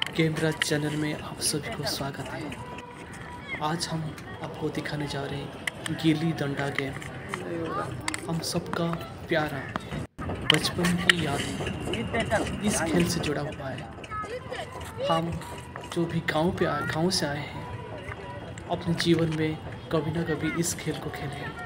Camera channel में आप सभी को स्वागत है। आज हम आपको दिखाने जा रहे हैं गिल्ली डंडा गेम। हम सबका प्यारा बचपन की यादें इस खेल से जुड़ा हुआ है। हम जो भी गांव से आए हैं, अपने जीवन में कभी ना कभी इस खेल को खेले हैं।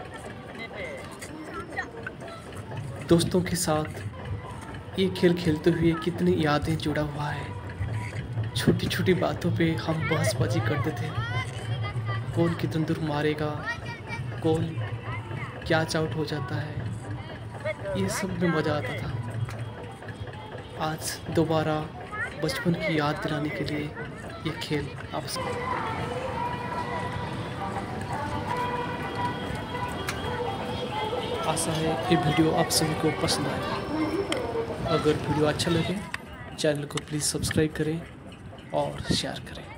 दोस्तों के साथ ये खेल खेलते हुए कितनी यादें जुड़ा हुआ है। छोटी छोटी बातों पे हम बहसबाजी करते थे, कौन कितनी दूर मारेगा, कौन कैच आउट हो जाता है, ये सब में मज़ा आता था। आज दोबारा बचपन की याद दिलाने के लिए ये खेल आवश्यक है। आशा है ये वीडियो आप सभी को पसंद आएगा। अगर वीडियो अच्छा लगे चैनल को प्लीज़ सब्सक्राइब करें और शेयर करें।